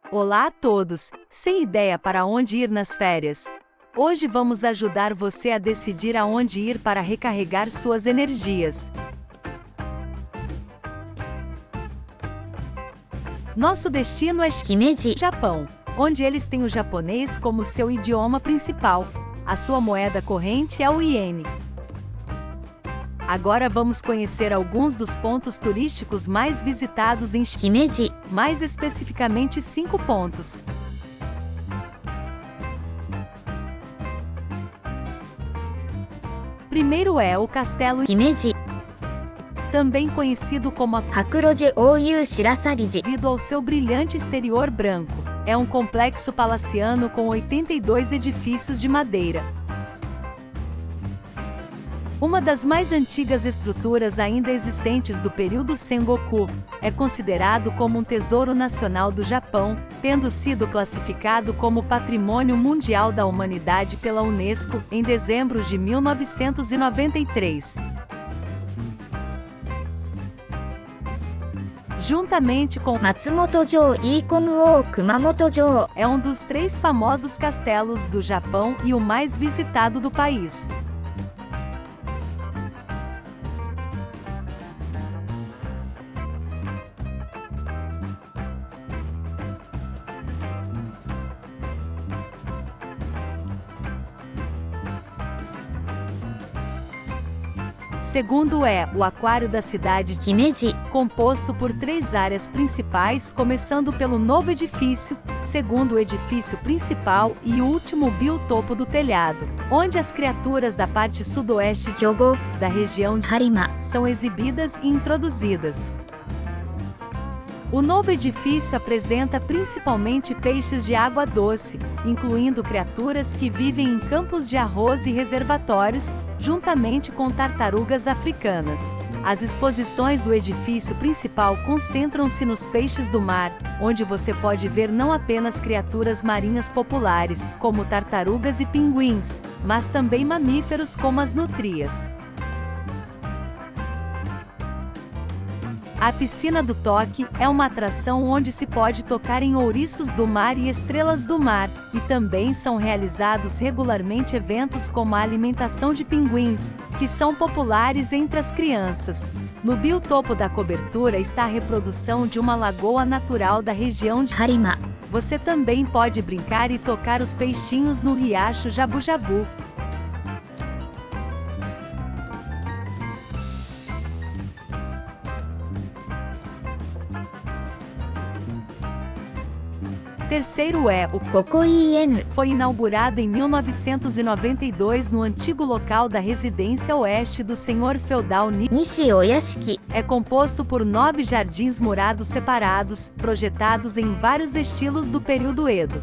Olá a todos! Sem ideia para onde ir nas férias? Hoje vamos ajudar você a decidir aonde ir para recarregar suas energias. Nosso destino é Shimeji, Japão, onde eles têm o japonês como seu idioma principal. A sua moeda corrente é o iene. Agora vamos conhecer alguns dos pontos turísticos mais visitados em Shimeji, mais especificamente 5 pontos. Primeiro é o Castelo Shimeji, também conhecido como a Hakuroji Ouyu Shirasariji, devido ao seu brilhante exterior branco. É um complexo palaciano com 82 edifícios de madeira. Uma das mais antigas estruturas ainda existentes do período Sengoku, é considerado como um tesouro nacional do Japão, tendo sido classificado como Patrimônio Mundial da Humanidade pela Unesco em dezembro de 1993. Juntamente com Matsumoto-jō e Ikomu-o Kumamoto-jō, é um dos 3 famosos castelos do Japão e o mais visitado do país. Segundo é o Aquário da cidade de Himeji, composto por 3 áreas principais, começando pelo novo edifício, segundo o edifício principal e o último biotopo do telhado, onde as criaturas da parte sudoeste Hyogo, da região de Harima, são exibidas e introduzidas. O novo edifício apresenta principalmente peixes de água doce, incluindo criaturas que vivem em campos de arroz e reservatórios, juntamente com tartarugas africanas. As exposições do edifício principal concentram-se nos peixes do mar, onde você pode ver não apenas criaturas marinhas populares, como tartarugas e pinguins, mas também mamíferos como as nutrias. A Piscina do Toque é uma atração onde se pode tocar em ouriços do mar e estrelas do mar, e também são realizados regularmente eventos como a alimentação de pinguins, que são populares entre as crianças. No biotopo da cobertura está a reprodução de uma lagoa natural da região de Harima. Você também pode brincar e tocar os peixinhos no riacho Jabu-Jabu. Terceiro é o Kokoi-en. Foi inaugurado em 1992 no antigo local da residência oeste do senhor feudal Nishi Oyashiki. É composto por 9 jardins murados separados, projetados em vários estilos do período Edo.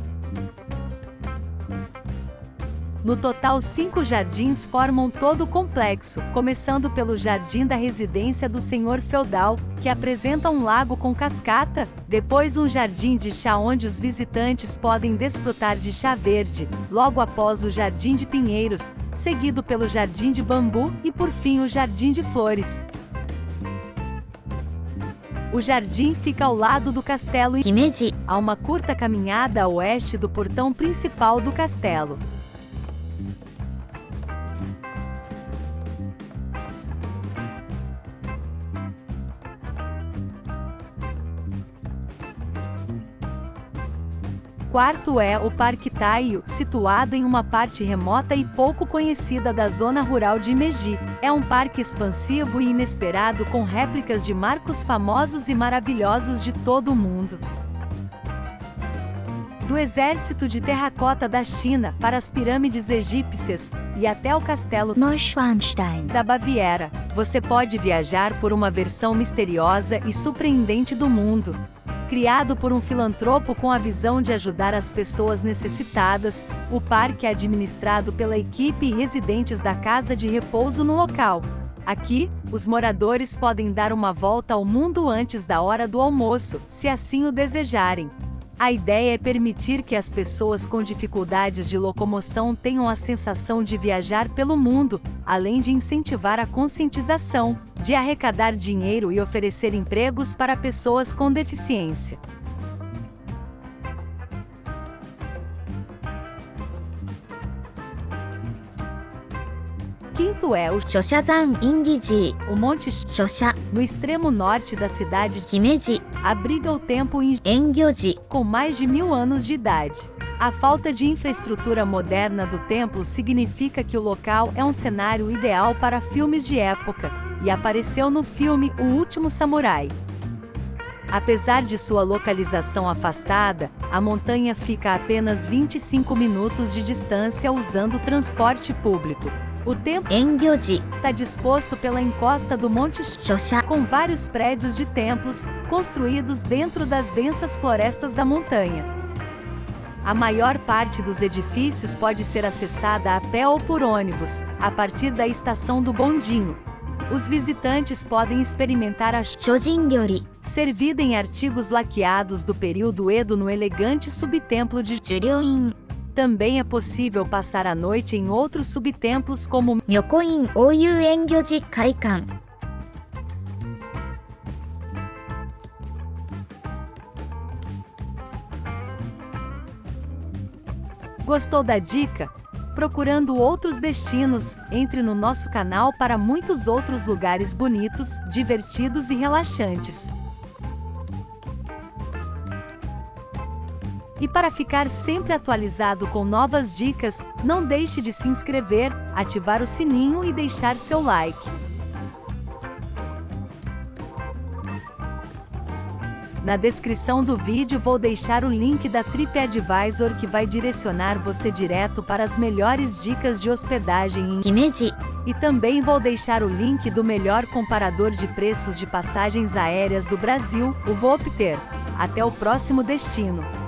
No total, 5 jardins formam todo o complexo, começando pelo jardim da residência do senhor feudal, que apresenta um lago com cascata, depois um jardim de chá onde os visitantes podem desfrutar de chá verde, logo após o jardim de pinheiros, seguido pelo jardim de bambu e por fim o jardim de flores. O jardim fica ao lado do castelo Himeji, a uma curta caminhada a oeste do portão principal do castelo. Quarto é o Parque Taiyo, situado em uma parte remota e pouco conhecida da zona rural de Himeji. É um parque expansivo e inesperado com réplicas de marcos famosos e maravilhosos de todo o mundo. Do exército de terracota da China para as pirâmides egípcias e até o castelo Neuschwanstein da Baviera, você pode viajar por uma versão misteriosa e surpreendente do mundo. Criado por um filantropo com a visão de ajudar as pessoas necessitadas, o parque é administrado pela equipe e residentes da casa de repouso no local. Aqui, os moradores podem dar uma volta ao mundo antes da hora do almoço, se assim o desejarem. A ideia é permitir que as pessoas com dificuldades de locomoção tenham a sensação de viajar pelo mundo, além de incentivar a conscientização, de arrecadar dinheiro e oferecer empregos para pessoas com deficiência. quinto é o 書社山インギジ o Monte 書社 no extremo norte da cidade de 姫路 abriga o templo em 遠魚寺 com mais de 1000 anos de idade. A falta de infraestrutura moderna do templo significa que o local é um cenário ideal para filmes de época, e apareceu no filme O Último Samurai. Apesar de sua localização afastada, a montanha fica a apenas 25 minutos de distância usando transporte público. O templo 遠魚寺 está disposto pela encosta do Monte 書社 com vários prédios de templos construídos dentro das densas florestas da montanha. A maior parte dos edifícios pode ser acessada a pé ou por ônibus, a partir da estação do Bondinho. Os visitantes podem experimentar a 諸神料理 servida em artigos laqueados do período Edo no elegante subtemplo de 寿陵院 Também é possível passar a noite em outros subtemplos como 妙古院大遊遠魚寺会館 Gostou da dica? Procurando outros destinos, entre no nosso canal para muitos outros lugares bonitos, divertidos e relaxantes. E para ficar sempre atualizado com novas dicas, não deixe de se inscrever, ativar o sininho e deixar seu like. Na descrição do vídeo vou deixar o link da TripAdvisor que vai direcionar você direto para as melhores dicas de hospedagem em 姫路 E também vou deixar o link do melhor comparador de preços de passagens aéreas do Brasil, o Voopter. Até o próximo destino!